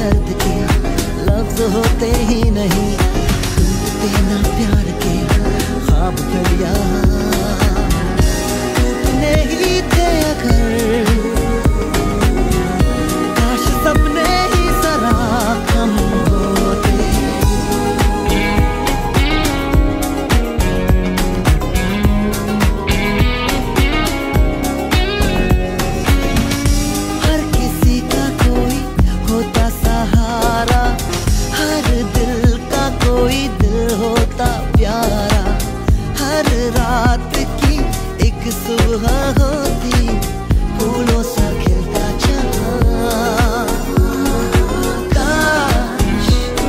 दर्द के लफ्ज होते ही नहीं, टूटते ना प्यार के ख्वाब कलिया टूटने ही थे अगर, काश सपने ही जरा कम होते। हर किसी का कोई होता सहारा, हर दिल का कोई दिल होता प्यारा, हर रात की एक सुबह होती फूलों सा खिलता जहां। काश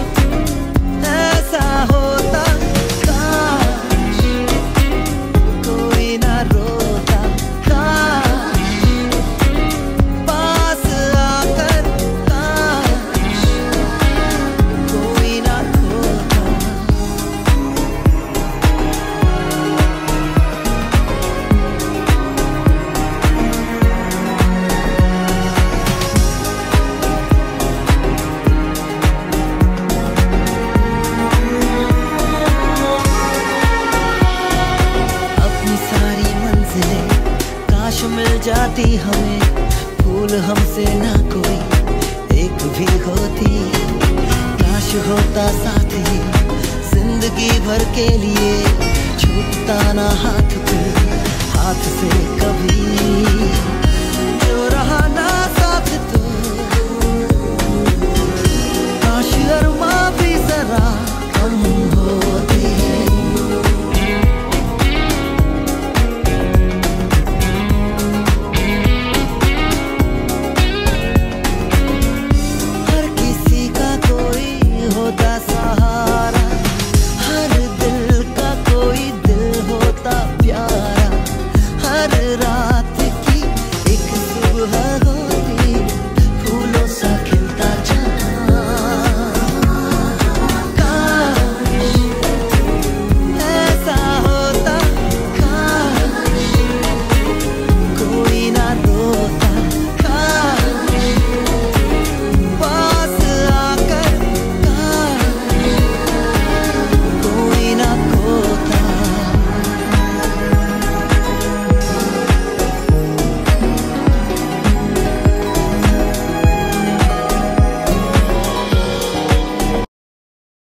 ऐसा होता, काश कोई ना रोता, काश पास आकर काश कोई ना खोता। अपनी सारी मंजिलें काश मिल जाती हमें, भूल हमसे ना कोई एक भी होती, काश होता साथ ही जिंदगी भर के लिए, छूटता ना हाथ पे हाथ से कभी।